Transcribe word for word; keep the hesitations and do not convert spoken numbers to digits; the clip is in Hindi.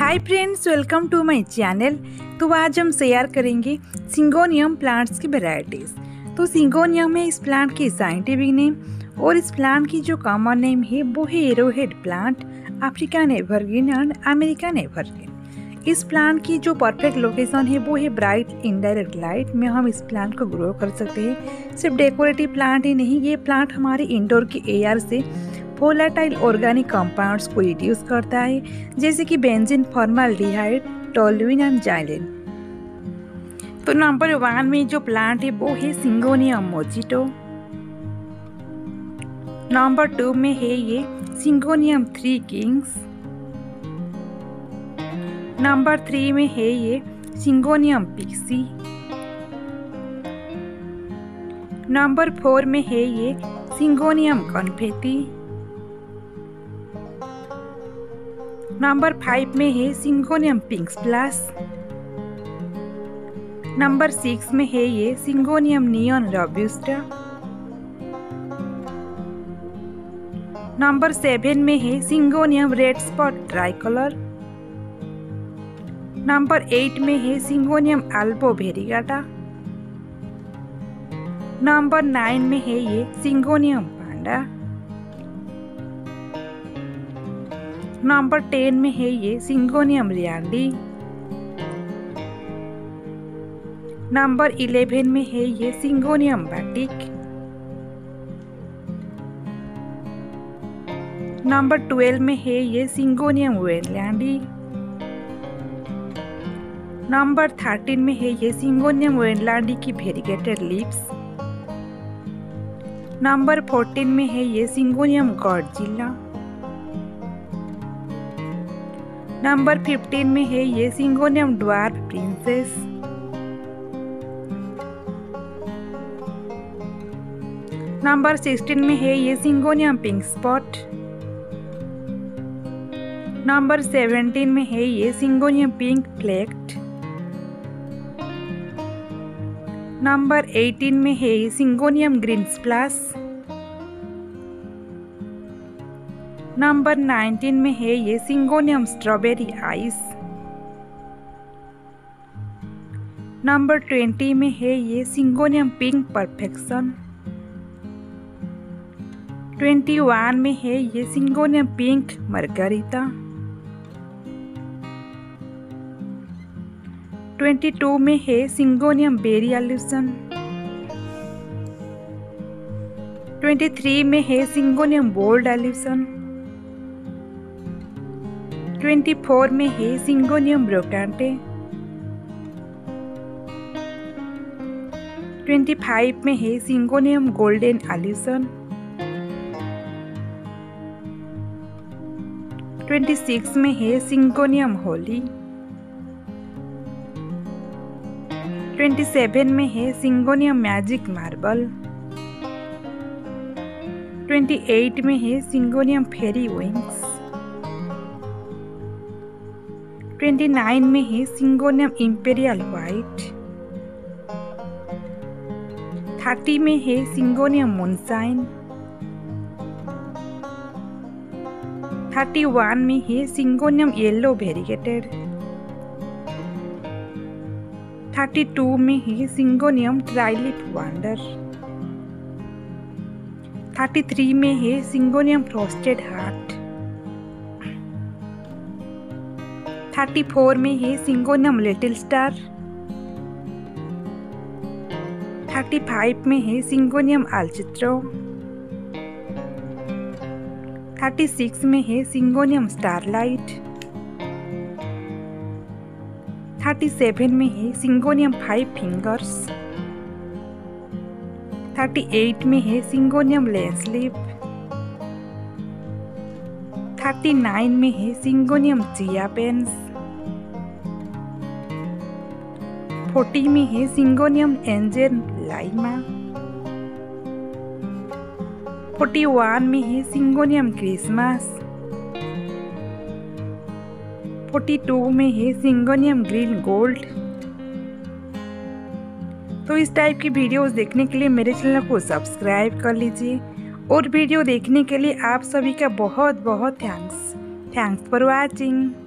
Hi friends, welcome to my channel. तो आज हम शेयर करेंगे सिंगोनियम प्लांट्स की वैरायटीज़। तो सिंगोनियम है इस प्लांट की साइंटिफिक नेम और इस प्लांट की जो कॉमन नेम है वो है arrowhead plant, African evergreen and American evergreen. इस प्लांट की जो परफेक्ट लोकेशन है वो है ब्राइट इनडायरेक्ट लाइट में हम इस प्लांट को ग्रो कर सकते हैं। सिर्फ डेकोरेटिव प्लांट ही नहीं, ये प्लांट हमारे इंडोर के एयर से वोलेटाइल ऑर्गेनिक कंपाउंड्स को रिड्यूस करता है, जैसे कि benzene, formaldehyde, toluene and xylene. तो नंबर वन में जो प्लांट है वो है सिंगोनियम मोजिटो। नंबर टू में है ये syngonium three kings. Number three में है ये सिंगोनियम पिक्सी। नंबर फोर में है ये सिंगोनियम कॉन्फेटी। नंबर फाइव में है syngonium pink splash. Number six में है ये syngonium neon robusta. Number seven में है syngonium red spot tricolour. Number eight में है syngonium albo variegata. Number nine में है ये सिंगोनियम पांडा। नंबर टेन में है ये सिंगोनियम रियांडी। नंबर इलेवन में है ये सिंगोनियम बाटिक। नंबर ट्वेल्व में है ये सिंगोनियम वेनलैंडी। नंबर थर्टीन में है ये सिंगोनियम वेनलैंडी की वेरिगेटेड लीव्स। नंबर फोर्टीन में है ये सिंगोनियम गॉडजिला। नंबर फिफ्टीन में है ये syngonium dwarf princess. Number sixteen में है ये syngonium pink spot. Number seventeen में है ये syngonium pink flecked. Number eighteen में है ये syngonium green splash. Number nineteen में है ये syngonium strawberry ice. Number twenty में है ये syngonium pink perfection. Twenty one में है ये syngonium pink margarita. Twenty two में है syngonium berry illusion. Twenty three में है syngonium bold illusion. Twenty four में है सिंगोनियम ब्रोकांटे। ट्वेंटी फाइव में है syngonium golden illusion. Twenty six में है सिंगोनियम होली। ट्वेंटी सेवन में है syngonium magic marble. Twenty eight में है syngonium fairy wings. Twenty nine में है सिंगोनियम इंपेरियल व्हाइट। थर्टी में है सिंगोनियम मूनशाइन। थर्टी वन में है syngonium yellow variegated. Thirty two में है syngonium trileaf wonder. Thirty three में है syngonium frosted heart. Thirty four में है syngonium little star. Thirty five में है सिंगोनियम अलचित्रो। थर्टी सिक्स में है सिंगोनियम स्टारलाइट। थर्टी सेवन में है syngonium five fingers. Thirty eight में है सिंगोनियम लैंडस्केप। थर्टी नाइन में है सिंगोनियम चिया पेन्स। फोर्टी में है syngonium angel lima. Forty one में है सिंगोनियम क्रिसमस। फोर्टी टू में है सिंगोनियम ग्रीन गोल्ड। तो इस टाइप की वीडियोस देखने के लिए मेरे चैनल को सब्सक्राइब कर लीजिए और वीडियो देखने के लिए आप सभी का बहुत बहुत थैंक्स थैंक्स फॉर वॉचिंग।